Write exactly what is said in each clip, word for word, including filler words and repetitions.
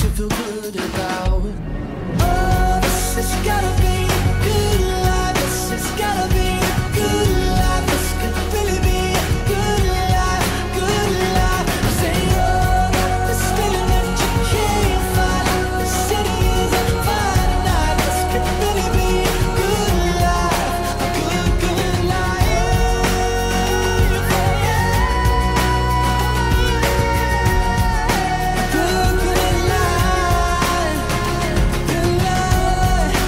to feel good about. Oh, this has gotta be a good life. This has gotta be a good life. This could really be a good life, good life. I say, oh, this feeling that you can't find. The city is on fire tonight. This could really be a good life, a good, good life. Good, good life, good life.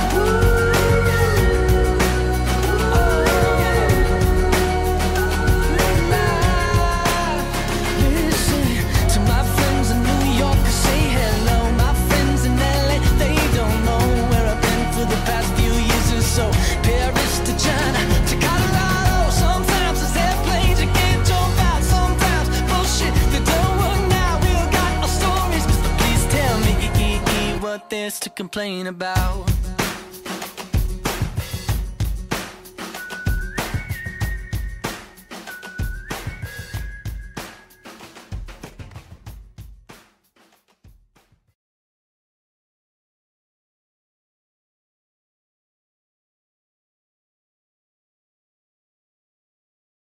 Listen to my friends in New York, say hello. My friends in L A, they don't know where I've been for the past few years or so. Paris to China to Colorado. Sometimes it's airplanes you can't jump out. Sometimes bullshit that don't work now. We all got our stories, so please tell me what there's to complain about.